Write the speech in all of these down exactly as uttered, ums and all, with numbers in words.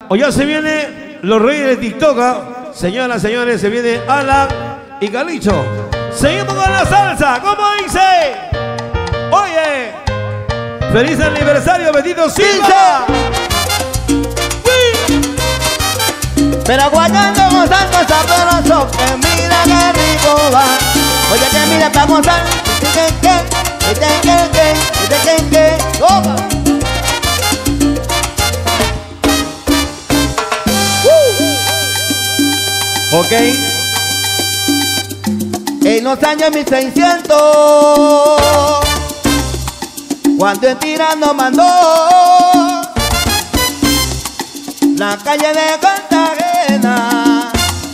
O ya se viene los reyes de TikTok. ¿Ah? Señoras, señores, se viene Alan y Calicho. Seguimos con la salsa. ¿Cómo dice? Oye, feliz aniversario, Betito Silva. Pero guayando, gozando, sabroso, que mira que rico va. Oye, que mira pa' gozar, que que que, que que que, que que opa. Ok. En los años mil seiscientos, cuando el tirano mandó la calle de Cartagena,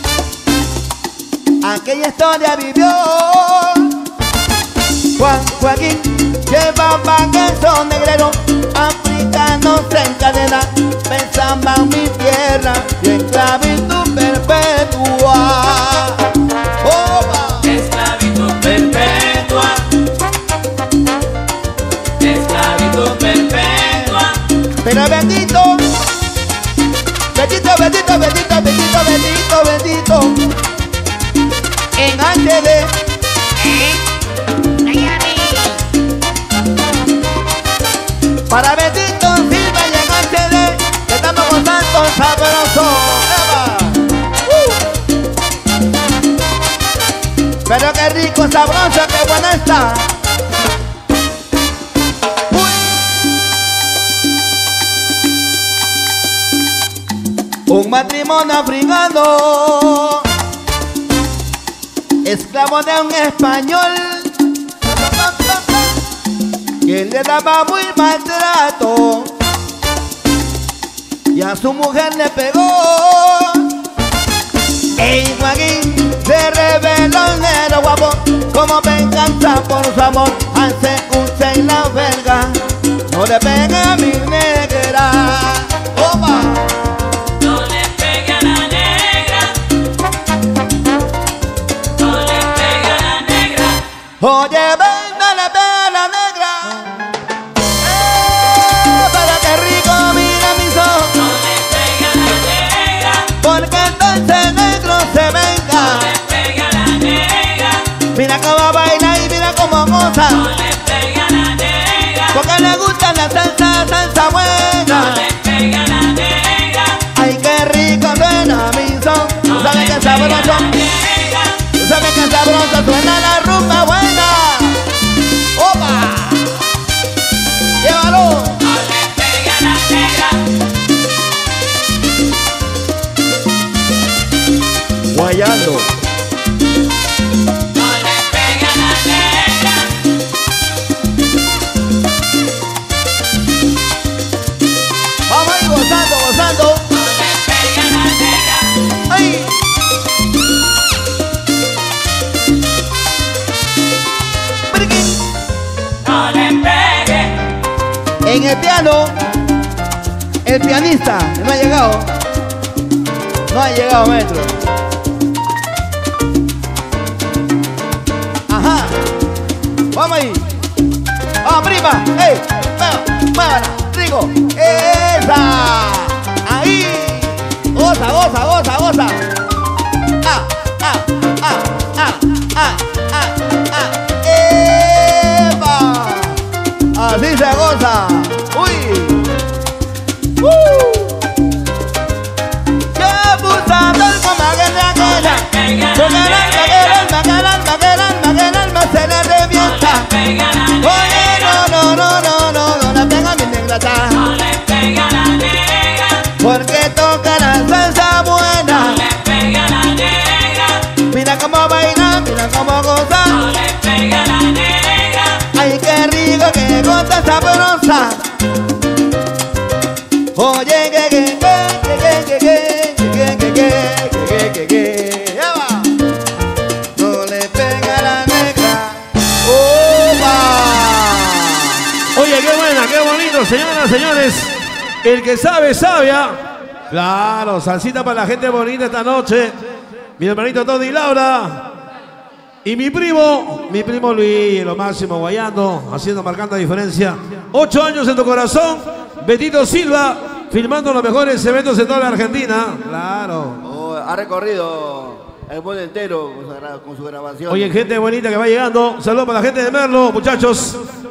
aquella historia vivió Juan Joaquín, llevaba que son negreros africanos en cadena, pensaban mi tierra y esclavitud perpetua. ¡Opa! Esclavitud perpetua, esclavitud perpetua. Pero bendito, bendito, bendito, bendito, bendito, bendito, bendito, en H D. Para Betito Silva y en H D, que estamos gozando sabroso. ¡Eva! ¡Uh! Pero qué rico, sabroso, qué buena está. Un matrimonio africano, esclavo de un español, que le daba muy maltrato y a su mujer le pegó. Ey, Joaquín se reveló el negro guapo, como venganza por su amor, hace escucha y la verga, no le pegue a mi negra. ¡Opa! No le pegue a la negra, no le pegue a la negra. Oye, ven, no le pegue a la negra. ¡Eh! Pero qué rico, mira mis ojos. No le pegue a la negra, Porque entonces el negro se venga. no le pegue a la negra, Mira cómo baila y mira cómo goza. no le pegue a la negra, Porque le gusta la salsa, salsa no buena. le pegue a la negra. Ay, qué rico suena mi son. Tú sabes que sabroso, tú sabes que sabroso suena la rumba buena. ¡Opa! ¡Llévalo! No le pegue a la negra, Guayando. no le pegue a la negra. Vamos ahí gozando, gozando. No le pegue a la negra, ¡Ay! Briqui. no le pegue. En el piano, el pianista no ha llegado. No ha llegado, maestro. Ajá. Vamos ahí. Vamos, prima. ¡Ey! Muévala. Rico. ¡Esa! Ahí. Goza, goza, goza, goza. Ah, ah, ah, ah, ah, ah, ah. ¡Epa! Así se goza. ¡Uy! ¡Uh! ¡Qué abusador como aquel de aquella! Porque el alma, que el alma, que el alma, que el alma, que el alma se le revienta. Pega la Oye, no, no, no, no, no, no la pega mi negra ta. no le pega la negra, Porque toca la salsa no buena. le pega la negra, Mira cómo baila, mira cómo goza. no le pega la negra. Ay, qué rico, qué goza sabrosa. Oye, que, que, que, que, que, que, que, que, que, que, que, que, ¡Eva! No le pega la negra. ¡Opa! Oye, qué buena, qué bonito, señoras, señores. El que sabe, sabe. ¿Ah? Claro, salsita para la gente bonita esta noche. Mi hermanito Tony Laura. Y mi primo, mi primo Luis, lo máximo, guayando, haciendo, marcando la diferencia. Ocho años en tu corazón, Betito Silva. filmando los mejores eventos de toda la Argentina. Claro. Oh, ha recorrido el mundo entero con su, gra- con su grabación. Oye, gente bonita que va llegando. Saludos para la gente de Merlo, muchachos.